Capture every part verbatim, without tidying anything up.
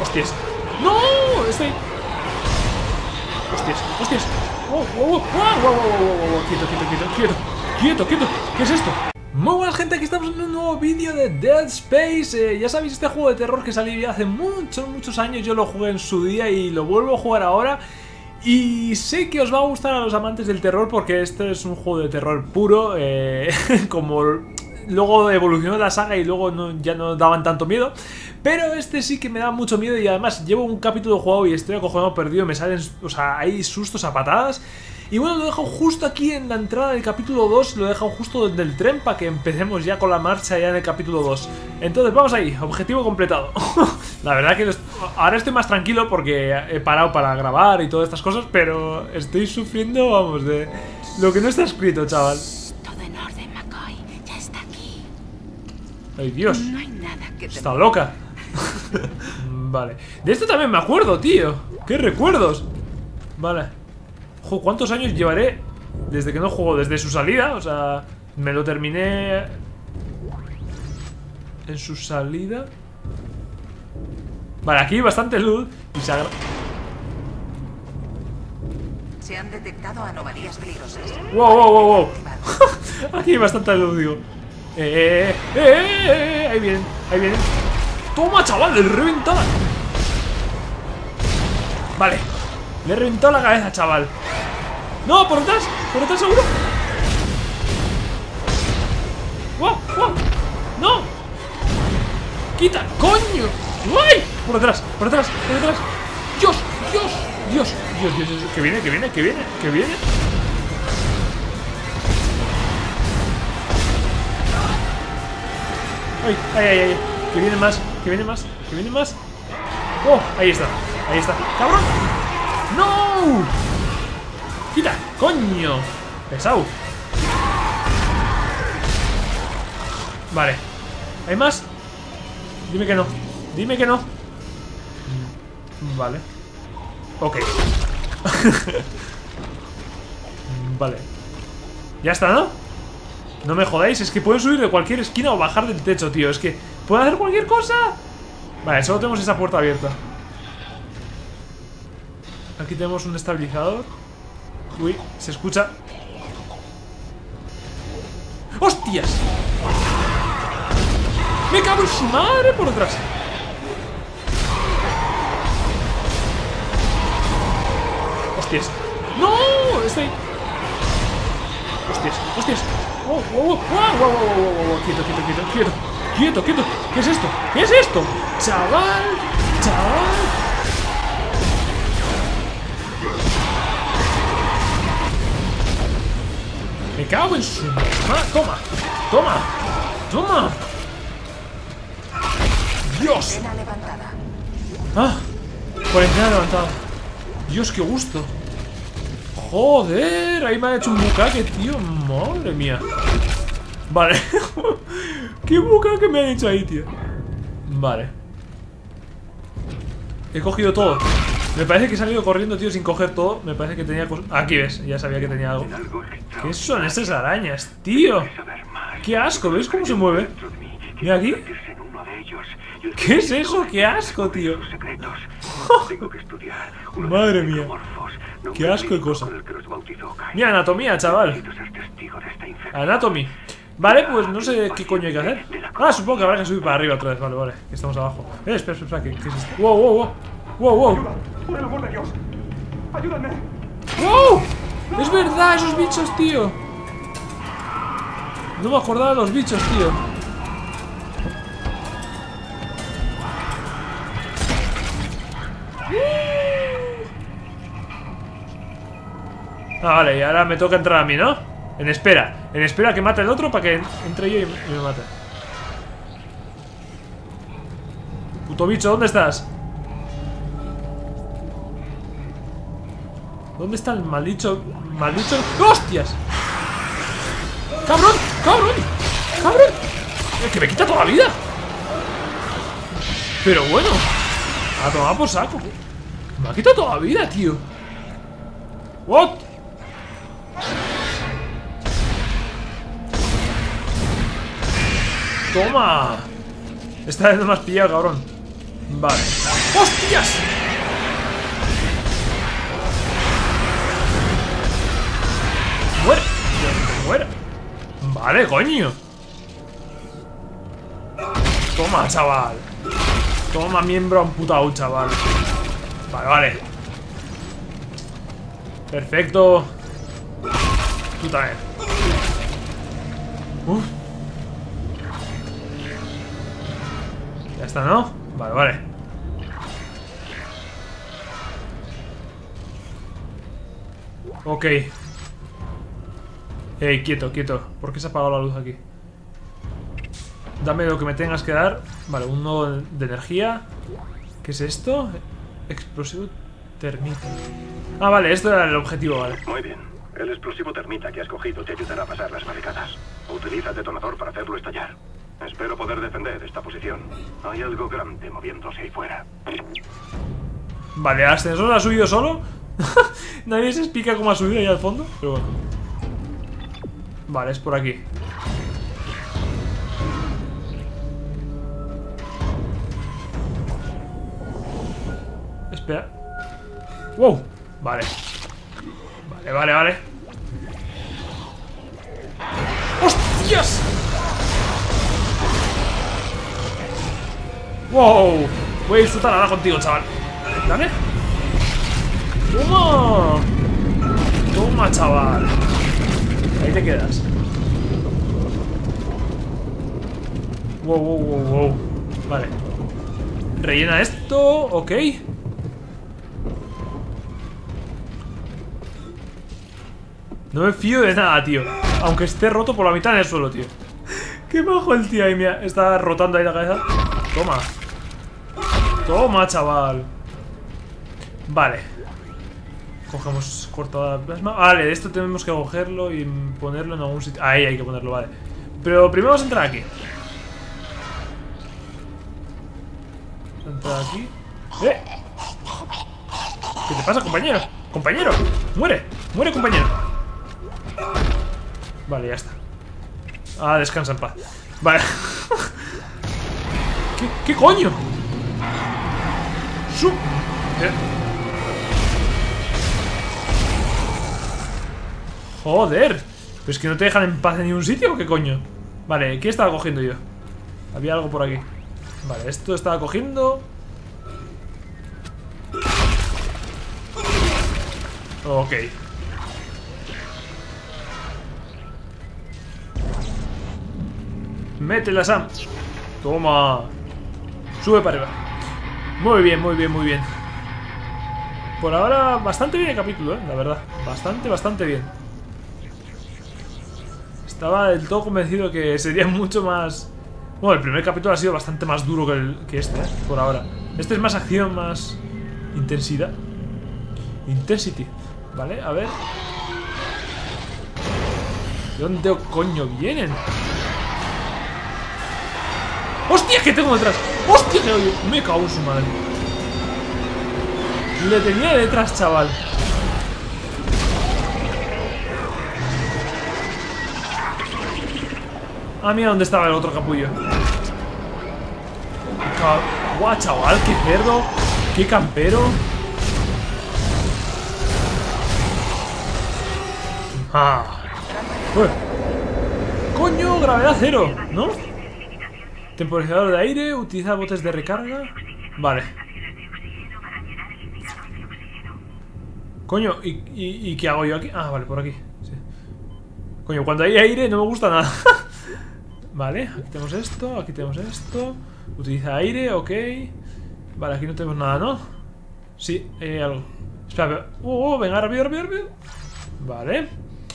Hostias. ¡No! Estoy... Hostias, hostias. ¡Wow, wow, wow, wow, wow, wow, wow! Quieto, quieto, quieto, quieto. Quieto, quieto. ¿Qué es esto? Muy buenas, gente, aquí estamos en un nuevo vídeo de Dead Space. eh, Ya sabéis, este juego de terror que salió hace muchos, muchos años. Yo lo jugué en su día y lo vuelvo a jugar ahora. Y sé que os va a gustar a los amantes del terror, porque este es un juego de terror puro. eh, Como luego evolucionó la saga y luego no, ya no daban tanto miedo. Pero este sí que me da mucho miedo. Y además llevo un capítulo jugado y estoy acojonado perdido. Me salen, o sea, hay sustos a patadas. Y bueno, lo he dejado justo aquí en la entrada del capítulo dos. Lo he dejado justo desde el tren para que empecemos ya con la marcha ya en el capítulo dos. Entonces vamos ahí, objetivo completado. La verdad que ahora estoy más tranquilo porque he parado para grabar y todas estas cosas. Pero estoy sufriendo, vamos, de lo que no está escrito, chaval. Todo en orden, McCoy. Ya está aquí. Ay, Dios. No hay nada que Está loca. Vale. De esto también me acuerdo, tío. ¡Qué recuerdos! Vale. Ojo, ¿cuántos años llevaré desde que no juego? Desde su salida, o sea, me lo terminé en su salida. Vale, aquí hay bastante luz y se agra... Se han detectado anomalías peligrosas. Wow, wow, wow, wow. Aquí hay bastante luz, digo. Eh, eh, eh, eh, ahí vienen, ahí vienen. Toma, chaval, le he reventado. Vale, le he reventado la cabeza, chaval. No, por detrás, por detrás seguro. ¡Wow! ¡Wow! ¡No! ¡Quita! ¡Coño! ¡Ay! Por detrás, por detrás, por detrás. ¡Dios! ¡Dios! ¡Dios! ¡Dios! ¡Dios! ¡Dios! ¡Que viene, que viene, que viene, que viene! ¡Ay! ¡Ay, ay, ay! Que viene más, que viene más, que viene más. ¡Oh! Ahí está, ahí está. ¡Cabrón! ¡No! ¡Quita! ¡Coño! Pesado. Vale. ¿Hay más? Dime que no. Dime que no. Vale. Ok. Vale. Ya está, ¿no? No me jodáis, es que pueden subir de cualquier esquina o bajar del techo, tío. Es que pueden hacer cualquier cosa. Vale, solo tenemos esa puerta abierta. Aquí tenemos un estabilizador. Uy, se escucha. ¡Hostias! ¡Me cago en su madre por detrás! ¡Hostias! ¡No! Estoy... ¡Hostias! ¡Hostias! ¡Wow! ¡Wow! ¡Wow! ¡Wow! ¡Wow! ¡Wow! ¡Wow! ¡Quieto, quieto, quieto! ¡Quieto! ¡Quieto, quieto! ¿Qué es esto? ¿Qué es esto? ¡Chaval! ¡Chaval! Me cago en su... Ah, toma, toma, toma. Dios. Antena levantada. Ah, cuarentena levantada. Dios, qué gusto. Joder, ahí me ha hecho un bucaque, tío. Madre mía. Vale. Qué bucaque me han hecho ahí, tío. Vale. He cogido todo. Me parece que he salido corriendo, tío, sin coger todo. Me parece que tenía cosas... Aquí ves, ya sabía que tenía algo. ¿Qué son estas arañas, tío? ¡Qué asco! ¿Veis cómo se mueve? Mira aquí. ¿Qué es eso? ¡Qué asco, tío! Madre mía. ¡Qué asco de cosa! Mira, anatomía, chaval. Anatomy. Vale, pues no sé qué coño hay que hacer. Ah, supongo que habrá que subir para arriba otra vez. Vale, vale, que estamos abajo. Eh, espera, espera, ¿qué, qué es esto? ¡Wow, wow, wow! ¡Wow, wow! ¡Por el amor de Dios! ¡Ayúdame! ¡Wow! ¡Es verdad, esos bichos, tío! No me acordaba de los bichos, tío. Ah, vale, y ahora me toca entrar a mí, ¿no? En espera, en espera que mate el otro para que entre yo y me mate. Puto bicho, ¿dónde estás? ¿Dónde está el maldito... maldito... ¡Hostias! ¡Cabrón! ¡Cabrón! ¡Cabrón! ¡El que me quita toda la vida! Pero bueno, a tomar por saco. Me ha quitado toda la vida, tío. ¿What? Toma. Esta vez no me has pillado, cabrón. Vale. ¡Hostias! ¡Muere! ¡Muere! Vale, coño. Toma, chaval. Toma, miembro amputado, chaval. Vale, vale. Perfecto. Tú también. Uf. Ya está, ¿no? Vale, vale. Ok. Ey, quieto, quieto. ¿Por qué se ha apagado la luz aquí? Dame lo que me tengas que dar. Vale, un nodo de energía. ¿Qué es esto? Explosivo termita. Ah, vale, esto era el objetivo, vale. Muy bien. El explosivo termita que has cogido te ayudará a pasar las barricadas. Utiliza el detonador para hacerlo estallar. Espero poder defender esta posición. Hay algo grande moviéndose ahí fuera. Vale, ¿el ascensor ha subido solo? Nadie se explica cómo ha subido ahí al fondo. Pero bueno. Vale, es por aquí. Espera. Wow. Vale. Vale, vale, vale. ¡Hostias! Wow. Voy a disfrutar ahora contigo, chaval. Dale. Toma. Toma, chaval. Ahí te quedas. Wow, wow, wow, wow. Vale. Rellena esto, ok. No me fío de nada, tío. Aunque esté roto por la mitad en el suelo, tío. Qué bajo el tío ahí, mira. Está rotando ahí la cabeza. Toma. Toma, chaval. Vale. Cogemos cortada de plasma. Vale, esto tenemos que cogerlo y ponerlo en algún sitio. Ahí hay que ponerlo, vale. Pero primero vamos a entrar aquí. Vamos a entrar aquí. ¡Eh! ¿Qué te pasa, compañero? ¡Compañero! ¡Muere! ¡Muere, compañero! Vale, ya está. Ah, descansa en paz. Vale. ¿Qué, qué coño? Su... Eh. Joder. ¿Pero es que no te dejan en paz en ningún sitio o qué coño? Vale, ¿qué estaba cogiendo yo? Había algo por aquí. Vale, esto estaba cogiendo. Ok. Métela, Sam. Toma. Sube para arriba. Muy bien, muy bien, muy bien. Por ahora, bastante bien el capítulo, eh, la verdad. Bastante, bastante bien. Estaba del todo convencido que sería mucho más... Bueno, el primer capítulo ha sido bastante más duro que, el, que este, eh, por ahora. Este es más acción, más intensidad. Intensity. Vale, a ver. ¿De dónde coño vienen? ¡Hostia! ¿Qué tengo detrás? ¡Hostia! Que me cago en su madre. Le tenía detrás, chaval. Ah, mira dónde estaba el otro capullo. Guau, chaval, qué cerdo. Qué campero. Ah. Uy. Coño, gravedad cero, ¿no? Temporizador de aire, utiliza botes de recarga. Vale. Coño, ¿y, y, ¿y qué hago yo aquí? Ah, vale, por aquí, sí. Coño, cuando hay aire no me gusta nada. Vale, aquí tenemos esto, aquí tenemos esto. Utiliza aire, ok. Vale, aquí no tenemos nada, ¿no? Sí, hay algo. Espera, uh, uh, venga, rápido, rápido, rápido. Vale.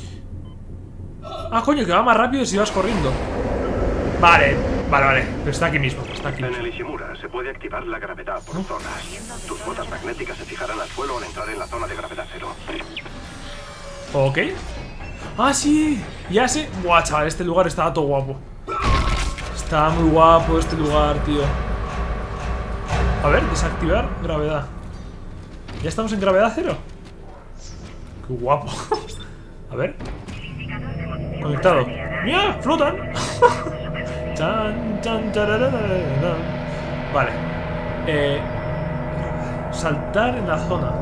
Ah, coño, que va más rápido si vas corriendo. Vale, vale, vale. Pero está aquí mismo, está aquí mismo. En el Ishimura se puede activar la gravedad por ¿no? zonas. Tus botas magnéticas se fijarán al suelo al entrar en la zona de gravedad cero. Ok. Ah, sí. Ya sé. Buah, chaval, este lugar está todo guapo. Está muy guapo este lugar, tío. A ver, desactivar gravedad. ¿Ya estamos en gravedad cero? Qué guapo. A ver. Conectado. ¡Mira! ¡Flotan! Chan, chan, vale. Eh, saltar en la zona.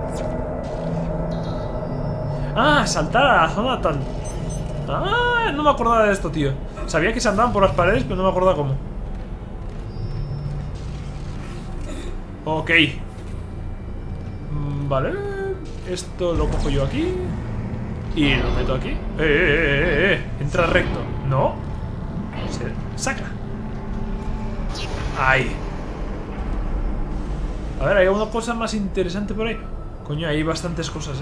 Ah, saltar a la zona tal. Ah, no me acordaba de esto, tío. Sabía que se andaban por las paredes, pero no me acordaba cómo. Ok. Vale. Esto lo cojo yo aquí. Y lo meto aquí. Eh, eh, eh, eh. Entra recto. No. Se saca. Ahí. A ver, hay alguna cosa más interesante por ahí. Coño, hay bastantes cosas, eh.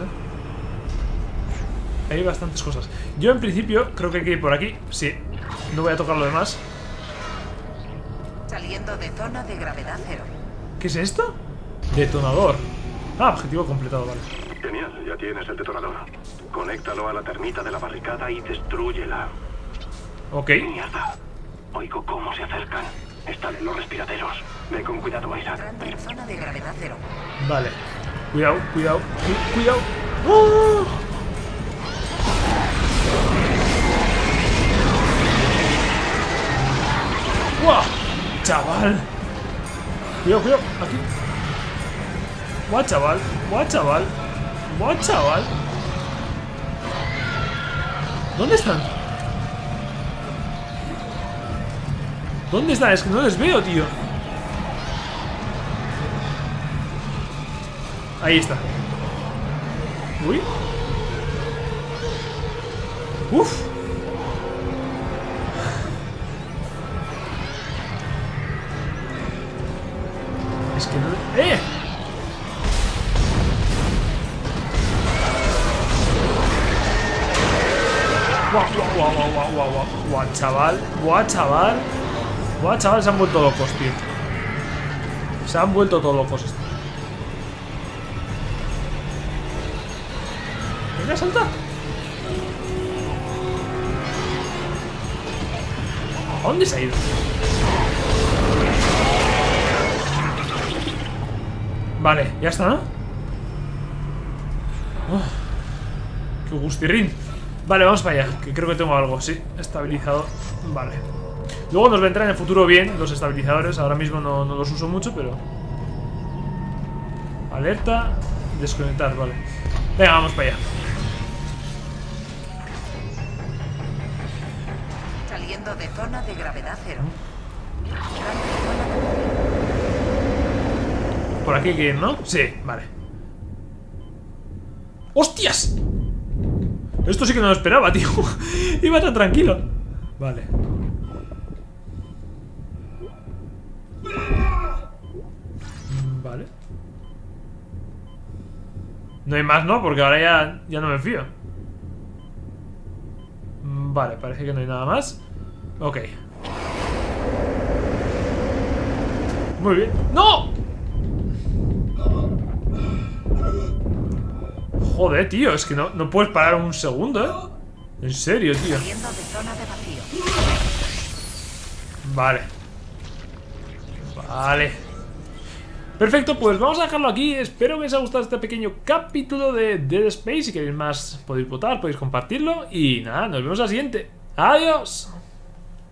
Hay bastantes cosas. Yo en principio creo que hay que ir por aquí. Sí. No voy a tocar lo demás. Saliendo de zona de gravedad cero. ¿Qué es esto? Detonador. Ah, objetivo completado, vale. Genial, ya tienes el detonador. Conéctalo a la termita de la barricada y destrúyela. Ok. Mierda. Oigo cómo se acercan. Están en los respiraderos. Ve con cuidado, Isaac. Entrando en zona de gravedad cero. Vale. Cuidado, cuidado, cu- cuidado. ¡Oh! ¡Guau! Chaval. Cuidado, cuidado. Aquí. Guau, chaval. Guau, chaval. Guau, chaval. ¿Dónde están? ¿Dónde están? Es que no les veo, tío. Ahí está. Uy. Uf. Es que no... ¡Eh! Guau, guau, guau, guau, guau, guau, guau, guau, chaval, guau, chaval. Guau, chaval, se han vuelto locos, tío. Se han vuelto todos locos estos. Venga, salta. ¿A dónde se ha ido? Vale, ya está, ¿no? Oh, qué gustirrín. Vale, vamos para allá, que creo que tengo algo, sí. Estabilizador, vale. Luego nos vendrán en el futuro bien los estabilizadores. Ahora mismo no, no los uso mucho, pero... Alerta. Desconectar, vale. Venga, vamos para allá. Saliendo de zona de gravedad cero. Por aquí hay que ir, ¿no? Sí, vale. ¡Hostias! Esto sí que no lo esperaba, tío. Iba tan tranquilo. Vale. Vale. No hay más, ¿no? Porque ahora ya, ya no me fío. Vale, parece que no hay nada más. Ok. Muy bien. ¡No! Joder, tío, es que no, no puedes parar un segundo, ¿eh? En serio, tío. Saliendo de zona de vacío. Vale. Vale. Perfecto, pues vamos a dejarlo aquí. Espero que os haya gustado este pequeño capítulo de Dead Space. Si queréis más, podéis votar, podéis compartirlo. Y nada, nos vemos al siguiente. ¡Adiós!